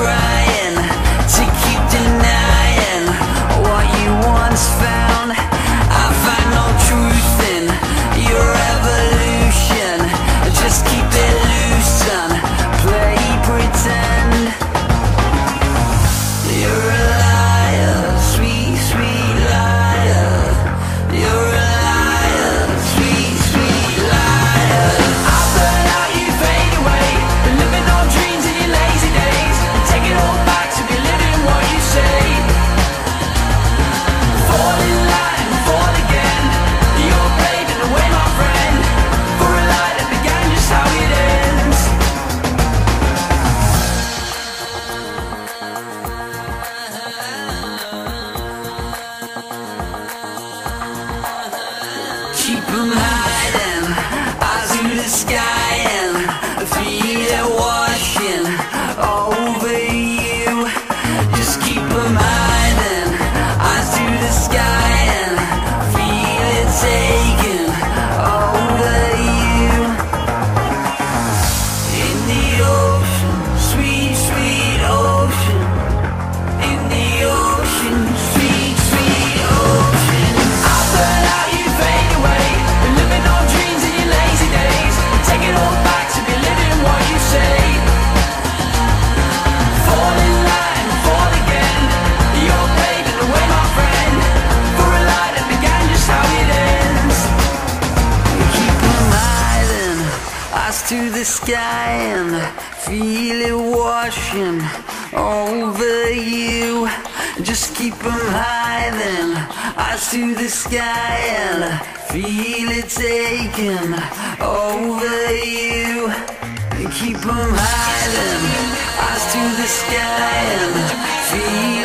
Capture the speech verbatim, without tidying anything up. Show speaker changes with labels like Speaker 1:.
Speaker 1: trying to keep denying what you once found. I find no truth in your evolution. Just keep it loose, son. Play pretend. You're a liar, sweet, sweet liar. You're a liar, sweet, sweet liar. I burn out, you fade away. Been living on dreams in your lazy days. Take it all back to be living what you say. Fall in line, fall again. You're paving the way, my friend, for a life that began just how it ends. Keep 'em hiding, eyes to the sky and feel it washing over you. Just keep 'em hiding, eyes to the sky and feel it taking over you. In the ocean, sweet, sweet ocean. In the ocean, sweet, sweet ocean. I burn out, you fade away. Been living on dreams in your lazy days. Take it all back to be living what you say. Fall in line, fall again. You're paving the way, my friend, for a life that began just how it ends. Keep 'em hiding, eyes to the sky and feel it washing over you. Just keep 'em hiding, eyes to the sky and feel it taking over you. Keep 'em hiding, eyes to the sky and feel